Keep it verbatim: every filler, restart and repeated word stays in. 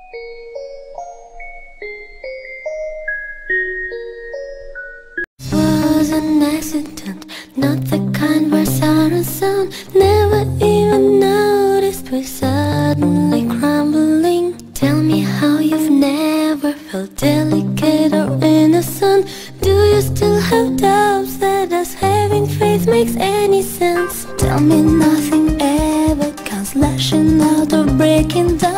Was an accident, not the kind where siren sound. Never even noticed we're suddenly crumbling. Tell me how you've never felt delicate or innocent. Do you still have doubts that us having faith makes any sense? Tell me nothing ever comes lashing out or breaking down.